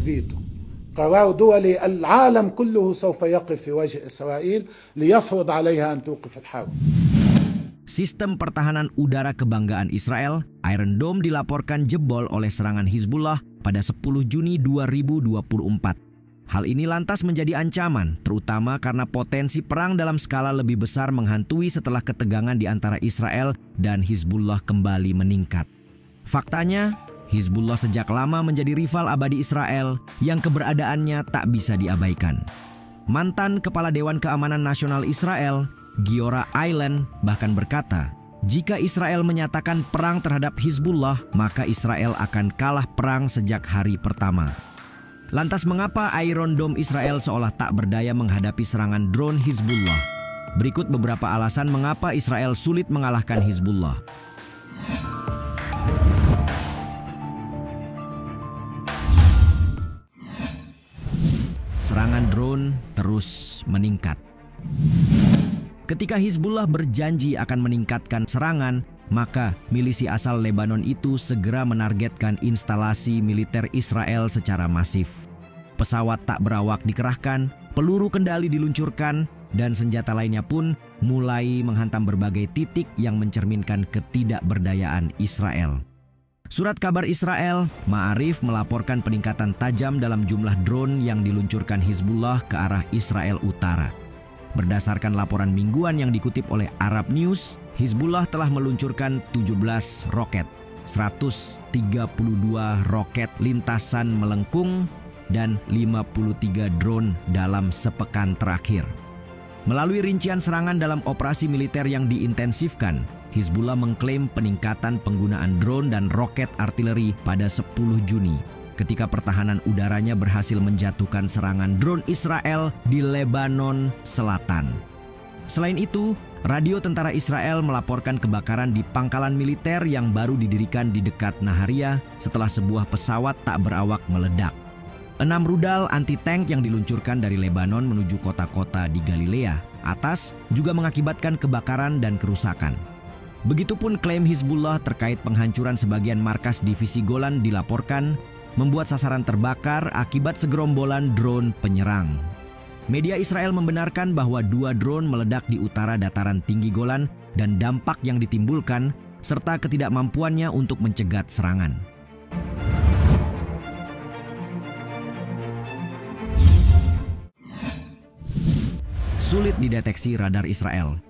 فيتو. قرار دولي العالم كله سوف يقف في وجه إسرائيل ليفرض عليها أن توقف الحرب. Sistem pertahanan udara kebanggaan Israel, Iron Dome, dilaporkan jebol oleh serangan Hizbullah pada 10 Juni 2024. Hal ini lantas menjadi ancaman, terutama karena potensi perang dalam skala lebih besar menghantui setelah ketegangan di antara Israel dan Hizbullah kembali meningkat. Faktanya, Hizbullah sejak lama menjadi rival abadi Israel yang keberadaannya tak bisa diabaikan. Mantan Kepala Dewan Keamanan Nasional Israel, Giora Eiland, bahkan berkata, jika Israel menyatakan perang terhadap Hizbullah, maka Israel akan kalah perang sejak hari pertama. Lantas mengapa Iron Dome Israel seolah tak berdaya menghadapi serangan drone Hizbullah? Berikut beberapa alasan mengapa Israel sulit mengalahkan Hizbullah. Serangan drone terus meningkat. Ketika Hizbullah berjanji akan meningkatkan serangan, maka milisi asal Lebanon itu segera menargetkan instalasi militer Israel secara masif. Pesawat tak berawak dikerahkan, peluru kendali diluncurkan, dan senjata lainnya pun mulai menghantam berbagai titik yang mencerminkan ketidakberdayaan Israel. Surat kabar Israel, Ma'arif, melaporkan peningkatan tajam dalam jumlah drone yang diluncurkan Hizbullah ke arah Israel Utara. Berdasarkan laporan mingguan yang dikutip oleh Arab News, Hizbullah telah meluncurkan 17 roket, 132 roket lintasan melengkung, dan 53 drone dalam sepekan terakhir. Melalui rincian serangan dalam operasi militer yang diintensifkan, Hizbullah mengklaim peningkatan penggunaan drone dan roket artileri pada 10 Juni. Ketika pertahanan udaranya berhasil menjatuhkan serangan drone Israel di Lebanon Selatan. Selain itu, radio tentara Israel melaporkan kebakaran di pangkalan militer yang baru didirikan di dekat Naharia setelah sebuah pesawat tak berawak meledak. 6 rudal anti-tank yang diluncurkan dari Lebanon menuju kota-kota di Galilea atas juga mengakibatkan kebakaran dan kerusakan. Begitupun klaim Hizbullah terkait penghancuran sebagian markas divisi Golan dilaporkan membuat sasaran terbakar akibat segerombolan drone penyerang. Media Israel membenarkan bahwa 2 drone meledak di utara dataran tinggi Golan dan dampak yang ditimbulkan serta ketidakmampuannya untuk mencegat serangan. Sulit dideteksi radar Israel.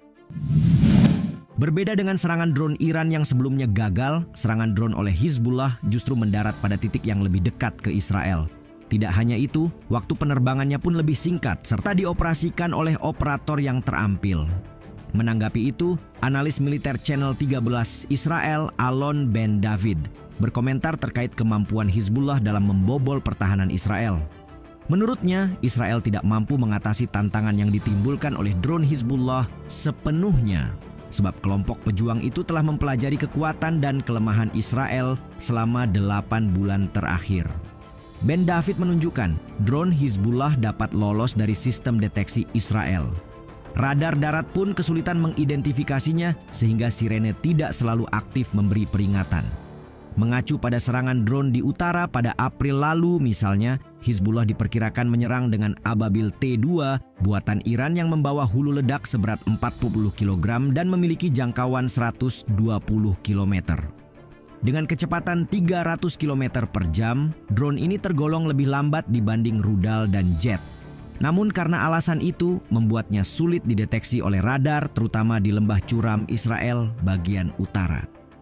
Berbeda dengan serangan drone Iran yang sebelumnya gagal, serangan drone oleh Hizbullah justru mendarat pada titik yang lebih dekat ke Israel. Tidak hanya itu, waktu penerbangannya pun lebih singkat serta dioperasikan oleh operator yang terampil. Menanggapi itu, analis militer Channel 13 Israel, Alon Ben David, berkomentar terkait kemampuan Hizbullah dalam membobol pertahanan Israel. Menurutnya, Israel tidak mampu mengatasi tantangan yang ditimbulkan oleh drone Hizbullah sepenuhnya. Sebab kelompok pejuang itu telah mempelajari kekuatan dan kelemahan Israel selama 8 bulan terakhir. Ben David menunjukkan drone Hizbullah dapat lolos dari sistem deteksi Israel. Radar darat pun kesulitan mengidentifikasinya sehingga sirene tidak selalu aktif memberi peringatan. Mengacu pada serangan drone di utara pada April lalu misalnya, Hizbullah diperkirakan menyerang dengan Ababil T-2 buatan Iran yang membawa hulu ledak seberat 40 kg dan memiliki jangkauan 120 km. Dengan kecepatan 300 km per jam, drone ini tergolong lebih lambat dibanding rudal dan jet. Namun karena alasan itu, membuatnya sulit dideteksi oleh radar terutama di lembah curam Israel bagian utara.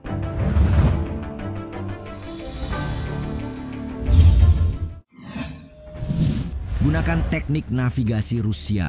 Gunakan teknik navigasi Rusia.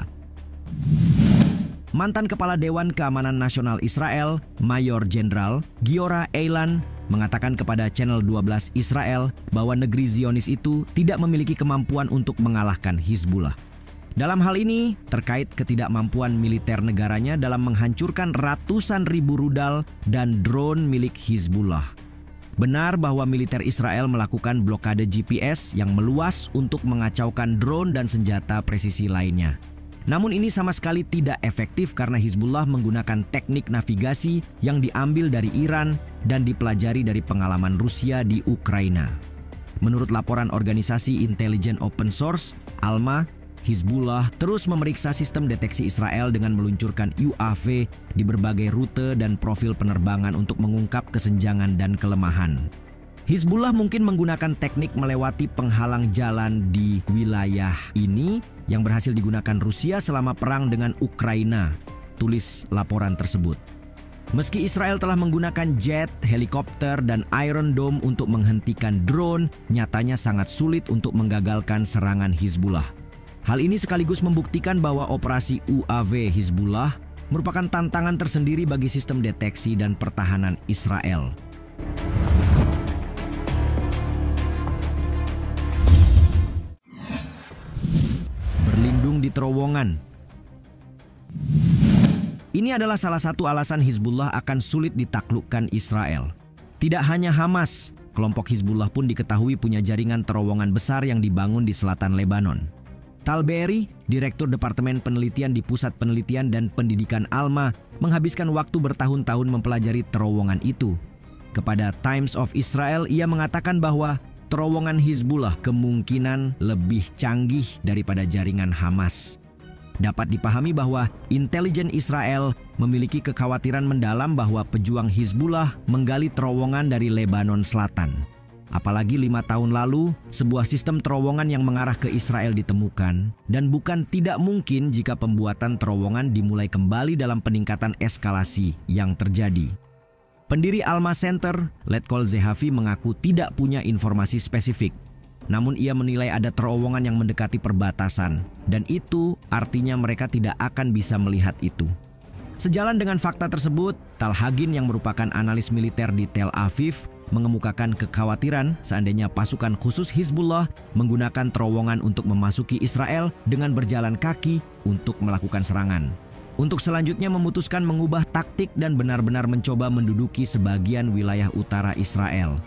Mantan Kepala Dewan Keamanan Nasional Israel, Mayor Jenderal Giora Eiland, mengatakan kepada Channel 12 Israel bahwa negeri Zionis itu tidak memiliki kemampuan untuk mengalahkan Hizbullah. Dalam hal ini, terkait ketidakmampuan militer negaranya dalam menghancurkan ratusan ribu rudal dan drone milik Hizbullah. Benar bahwa militer Israel melakukan blokade GPS yang meluas untuk mengacaukan drone dan senjata presisi lainnya. Namun ini sama sekali tidak efektif karena Hizbullah menggunakan teknik navigasi yang diambil dari Iran dan dipelajari dari pengalaman Rusia di Ukraina. menurut laporan organisasi intelijen open source, ALMA, Hizbullah terus memeriksa sistem deteksi Israel dengan meluncurkan UAV di berbagai rute dan profil penerbangan untuk mengungkap kesenjangan dan kelemahan. Hizbullah mungkin menggunakan teknik melewati penghalang jalan di wilayah ini yang berhasil digunakan Rusia selama perang dengan Ukraina, tulis laporan tersebut. Meski Israel telah menggunakan jet, helikopter, dan Iron Dome untuk menghentikan drone, nyatanya sangat sulit untuk menggagalkan serangan Hizbullah. Hal ini sekaligus membuktikan bahwa operasi UAV Hizbullah merupakan tantangan tersendiri bagi sistem deteksi dan pertahanan Israel. Berlindung di terowongan. Ini adalah salah satu alasan Hizbullah akan sulit ditaklukkan Israel. Tidak hanya Hamas, kelompok Hizbullah pun diketahui punya jaringan terowongan besar yang dibangun di selatan Lebanon. Tal Be'eri, Direktur Departemen Penelitian di Pusat Penelitian dan Pendidikan ALMA, menghabiskan waktu bertahun-tahun mempelajari terowongan itu. Kepada Times of Israel, ia mengatakan bahwa terowongan Hizbullah kemungkinan lebih canggih daripada jaringan Hamas. Dapat dipahami bahwa intelijen Israel memiliki kekhawatiran mendalam bahwa pejuang Hizbullah menggali terowongan dari Lebanon Selatan. Apalagi 5 tahun lalu, sebuah sistem terowongan yang mengarah ke Israel ditemukan, dan bukan tidak mungkin jika pembuatan terowongan dimulai kembali dalam peningkatan eskalasi yang terjadi. Pendiri Alma Center, Letkol Zehavi, mengaku tidak punya informasi spesifik. Namun ia menilai ada terowongan yang mendekati perbatasan, dan itu artinya mereka tidak akan bisa melihat itu. Sejalan dengan fakta tersebut, Tal Hagin yang merupakan analis militer di Tel Aviv mengemukakan kekhawatiran seandainya pasukan khusus Hizbullah menggunakan terowongan untuk memasuki Israel dengan berjalan kaki untuk melakukan serangan. Untuk selanjutnya memutuskan mengubah taktik dan benar-benar mencoba menduduki sebagian wilayah utara Israel.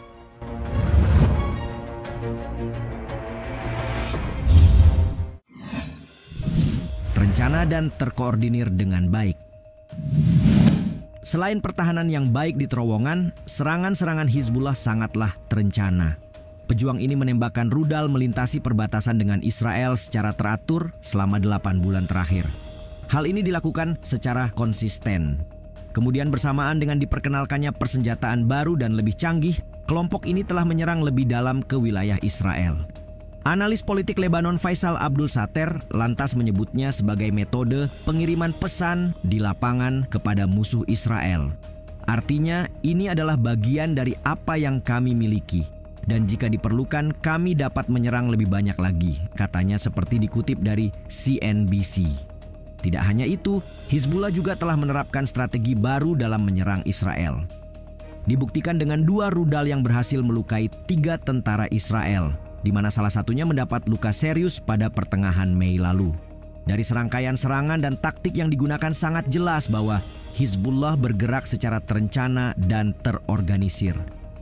Terencana dan terkoordinir dengan baik. Selain pertahanan yang baik di terowongan, serangan-serangan Hizbullah sangatlah terencana. Pejuang ini menembakkan rudal melintasi perbatasan dengan Israel secara teratur selama 8 bulan terakhir. Hal ini dilakukan secara konsisten. Kemudian bersamaan dengan diperkenalkannya persenjataan baru dan lebih canggih, kelompok ini telah menyerang lebih dalam ke wilayah Israel. Analis politik Lebanon Faisal Abdul Sater lantas menyebutnya sebagai metode pengiriman pesan di lapangan kepada musuh Israel. Artinya, ini adalah bagian dari apa yang kami miliki. Dan jika diperlukan, kami dapat menyerang lebih banyak lagi, katanya seperti dikutip dari CNBC. Tidak hanya itu, Hizbullah juga telah menerapkan strategi baru dalam menyerang Israel. Dibuktikan dengan 2 rudal yang berhasil melukai 3 tentara Israel, di mana salah satunya mendapat luka serius pada pertengahan Mei lalu. Dari serangkaian serangan dan taktik yang digunakan sangat jelas bahwa Hizbullah bergerak secara terencana dan terorganisir.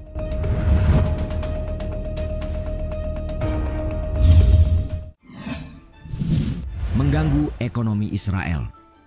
Mengganggu ekonomi Israel.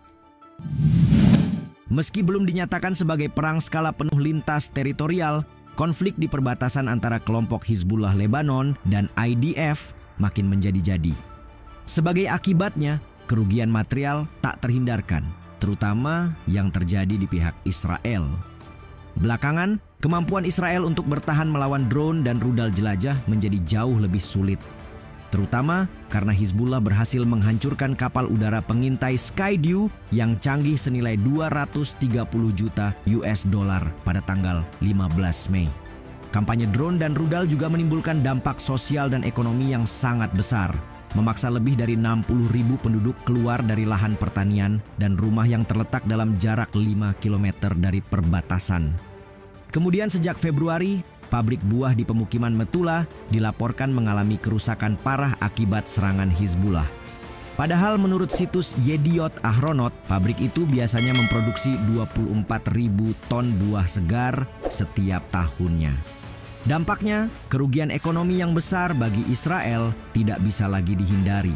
Meski belum dinyatakan sebagai perang skala penuh lintas teritorial, konflik di perbatasan antara kelompok Hizbullah Lebanon dan IDF makin menjadi-jadi. Sebagai akibatnya, kerugian material tak terhindarkan, terutama yang terjadi di pihak Israel. Belakangan, kemampuan Israel untuk bertahan melawan drone dan rudal jelajah menjadi jauh lebih sulit. Terutama karena Hizbullah berhasil menghancurkan kapal udara pengintai Skydew yang canggih senilai 230 juta US dollar pada tanggal 15 Mei. Kampanye drone dan rudal juga menimbulkan dampak sosial dan ekonomi yang sangat besar, memaksa lebih dari 60.000 penduduk keluar dari lahan pertanian dan rumah yang terletak dalam jarak 5 km dari perbatasan. Kemudian sejak Februari, pabrik buah di pemukiman Metula dilaporkan mengalami kerusakan parah akibat serangan Hizbullah. Padahal menurut situs Yediot Ahronot, pabrik itu biasanya memproduksi 24.000 ton buah segar setiap tahunnya. Dampaknya, kerugian ekonomi yang besar bagi Israel tidak bisa lagi dihindari.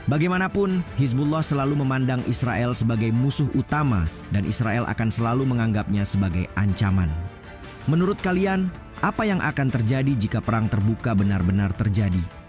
Bagaimanapun, Hizbullah selalu memandang Israel sebagai musuh utama dan Israel akan selalu menganggapnya sebagai ancaman. Menurut kalian, apa yang akan terjadi jika perang terbuka benar-benar terjadi?